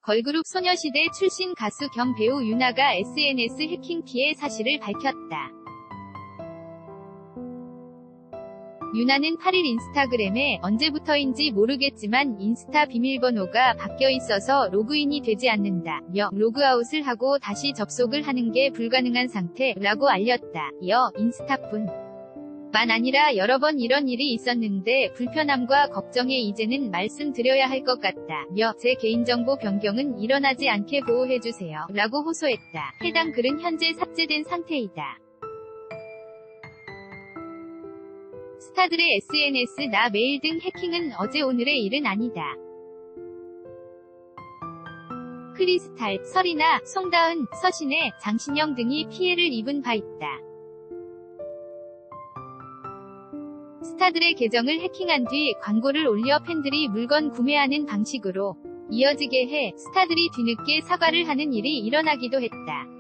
걸그룹 소녀시대 출신 가수 겸 배우 유나가 SNS 해킹 피해 사실을 밝혔다. 유나는 8일 인스타그램에 언제부터인지 모르겠지만 인스타 비밀번호가 바뀌어 있어서 로그인이 되지 않는다며 로그아웃을 하고 다시 접속을 하는 게 불가능한 상태라고 알렸다. 이어 인스타뿐 만 아니라 여러 번 이런 일이 있었는데 불편함과 걱정에 이제는 말씀드려야 할 것 같다며 제 개인정보 변경은 일어나지 않게 보호해주세요 라고 호소했다. 해당 글은 현재 삭제된 상태이다. 스타들의 SNS나 메일 등 해킹은 어제 오늘의 일은 아니다. 크리스탈, 설이나, 송다은, 서신혜, 장신영 등이 피해를 입은 바 있다. 스타들의 계정을 해킹한 뒤 광고를 올려 팬들이 물건 구매하는 방식으로 이어지게 해 스타들이 뒤늦게 사과를 하는 일이 일어나기도 했다.